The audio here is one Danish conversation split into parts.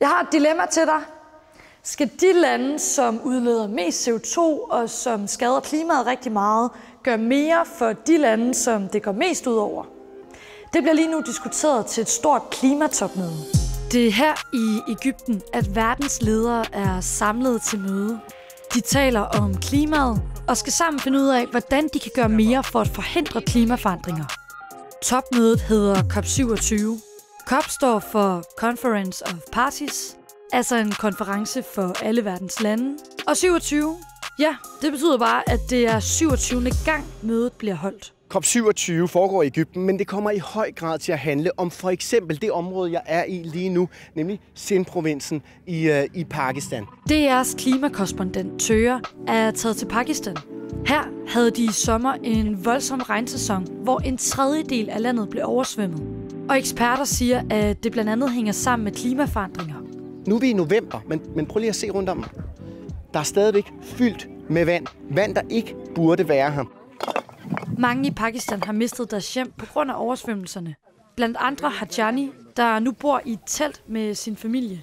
Jeg har et dilemma til dig. Skal de lande, som udleder mest CO2 og som skader klimaet rigtig meget, gøre mere for de lande, som det går mest ud over? Det bliver lige nu diskuteret til et stort klimatopmøde. Det er her i Egypten, at verdens ledere er samlet til møde. De taler om klimaet og skal sammen finde ud af, hvordan de kan gøre mere for at forhindre klimaforandringer. Topmødet hedder COP27. COP står for Conference of Parties, altså en konference for alle verdens lande. Og 27, ja, det betyder bare, at det er 27. gang mødet bliver holdt. COP27 foregår i Egypten, men det kommer i høj grad til at handle om for eksempel det område, jeg er i lige nu, nemlig Sindh-provinsen i Pakistan. DR's klimakorrespondent Tøger er taget til Pakistan. Her havde de i sommer en voldsom regnsæson, hvor en tredjedel af landet blev oversvømmet. Og eksperter siger, at det blandt andet hænger sammen med klimaforandringer. Nu er vi i november, men prøv lige at se rundt om. Der er stadigvæk fyldt med vand. Vand, der ikke burde være her. Mange i Pakistan har mistet deres hjem på grund af oversvømmelserne. Blandt andre Hajani, der nu bor i et telt med sin familie.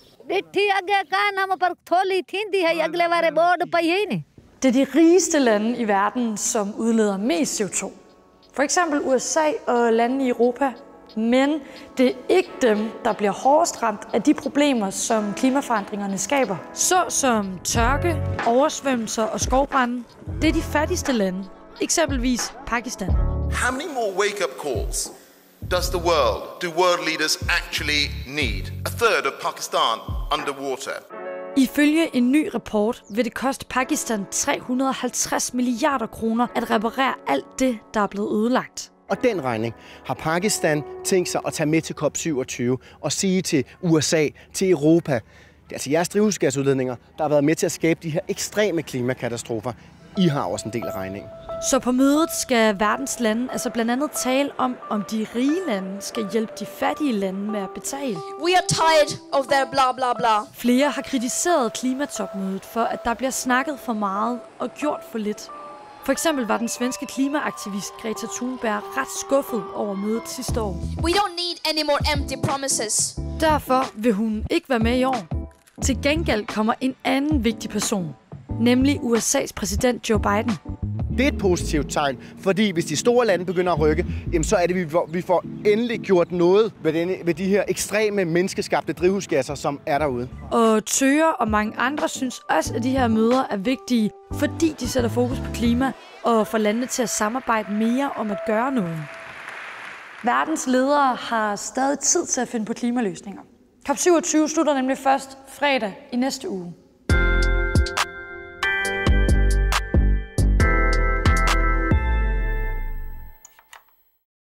Det er de rigeste lande i verden, som udleder mest CO2. For eksempel USA og lande i Europa. Men det er ikke dem, der bliver hårdest ramt af de problemer, som klimaforandringerne skaber. Såsom tørke, oversvømmelser og skovbrande. Det er de fattigste lande. Eksempelvis Pakistan. How many more wake-up calls do world leaders actually need? A third of Pakistan underwater. Ifølge en ny rapport vil det koste Pakistan 350 milliarder kroner at reparere alt det, der er blevet ødelagt. Og den regning har Pakistan tænkt sig at tage med til COP27 og sige til USA, til Europa, det er altså jeres drivhusgasudledninger, der har været med til at skabe de her ekstreme klimakatastrofer. I har også en del af regningen. Så på mødet skal verdens lande altså blandt andet tale om de rige lande skal hjælpe de fattige lande med at betale. We are tired of their blah blah blah. Flere har kritiseret klimatopmødet for, at der bliver snakket for meget og gjort for lidt. For eksempel var den svenske klimaaktivist Greta Thunberg ret skuffet over mødet sidste år. We don't need any more empty promises. Derfor vil hun ikke være med i år. Til gengæld kommer en anden vigtig person, nemlig USA's præsident Joe Biden. Det er et positivt tegn, fordi hvis de store lande begynder at rykke, jamen så er det, vi får endelig gjort noget ved de her ekstreme menneskeskabte drivhusgasser, som er derude. Og Tøger og mange andre synes også, at de her møder er vigtige, fordi de sætter fokus på klima og får landene til at samarbejde mere om at gøre noget. Verdens ledere har stadig tid til at finde på klimaløsninger. COP27 slutter nemlig først fredag i næste uge.